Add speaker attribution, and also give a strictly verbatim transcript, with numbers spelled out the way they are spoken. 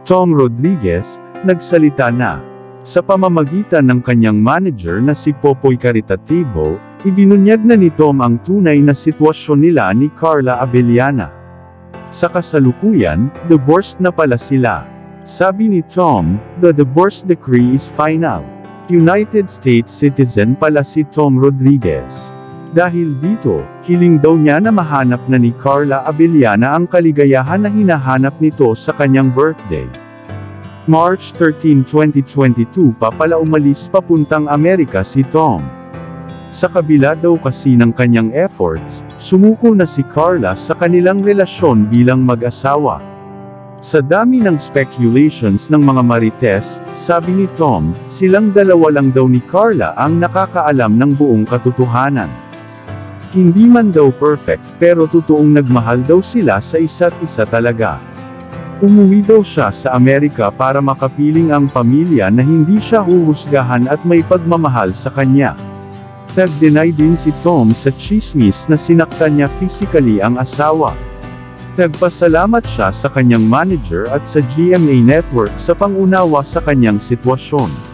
Speaker 1: Tom Rodriguez, nagsalita na. Sa pamamagitan ng kanyang manager na si Popoy Caritativo, ibinunyag na ni Tom ang tunay na sitwasyon nila ni Carla Abellana. Sa kasalukuyan, divorced na pala sila. Sabi ni Tom, the divorce decree is final. United States citizen pala si Tom Rodriguez. Dahil dito, hiling daw niya na mahanap na ni Carla Abellana ang kaligayahan na hinahanap nito sa kanyang birthday. March thirteenth, twenty twenty-two pa pala umalis papuntang Amerika si Tom. Sa kabila daw kasi ng kanyang efforts, sumuko na si Carla sa kanilang relasyon bilang mag-asawa. Sa dami ng speculations ng mga marites, sabi ni Tom, silang dalawa lang daw ni Carla ang nakakaalam ng buong katotohanan. Hindi man daw perfect, pero totoong nagmahal daw sila sa isa't isa talaga. Umuwi daw siya sa Amerika para makapiling ang pamilya na hindi siya huhusgahan at may pagmamahal sa kanya. Nag-deny din si Tom sa chismis na sinaktan niya physically ang asawa. Nagpasalamat siya sa kanyang manager at sa G M A Network sa pangunawa sa kanyang sitwasyon.